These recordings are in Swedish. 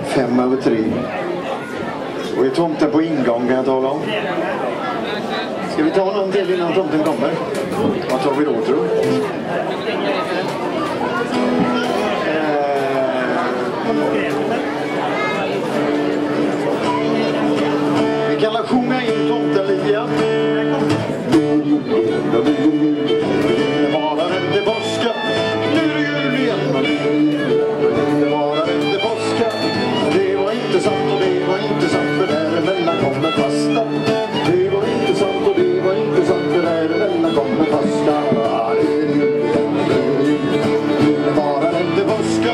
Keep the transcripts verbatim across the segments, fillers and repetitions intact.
Fem över tre. Och är tomten på ingång kan jag tala om. Ska vi ta någon till innan tomten kommer? Vad tar vi då, tror du? Vi kan la sjunga in tomten lite grann. Bara inte påska. Nu är det jul igen. Bara inte påska. Det var inte sant och det var inte sant. För däremellan kommer fasta. Det var inte sant och det var inte sant. För däremellan kommer fasta. Bara inte påska.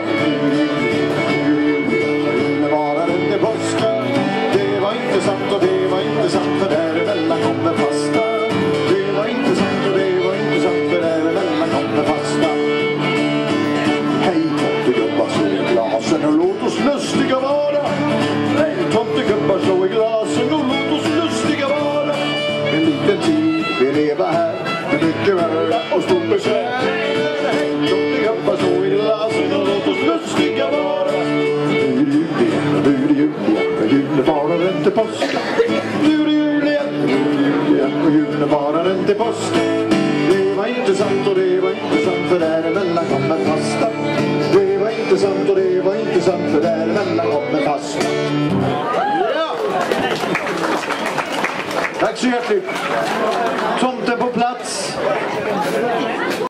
Bara inte påska. Det var inte sant och det var inte sant. För däremellan kommer fasta. Det var inte sant och det var inte sant. För däremellan kommer fasta. Hej tomtegubbar, slå i glasen och låt oss lustiga vara. Hej tomtegubbar, slå i glasen och låt oss lustiga vara. En liten tid vi lever här, det mycket värda och stort besvär. Hej tomtegubbar, slå i glasen och låt oss lustiga vara. Nu är det jul igen, nu är det jul igen, och julen varar inte påska. Nu är det jul igen, nu är det jul igen, och julen varar inte påska. Det var inte sant och det var inte sant, för däremellan kommer fasta. Det var inte sant och det var inte sant, för däremellan kommer fasta. Ja! Tack så hjärtligt.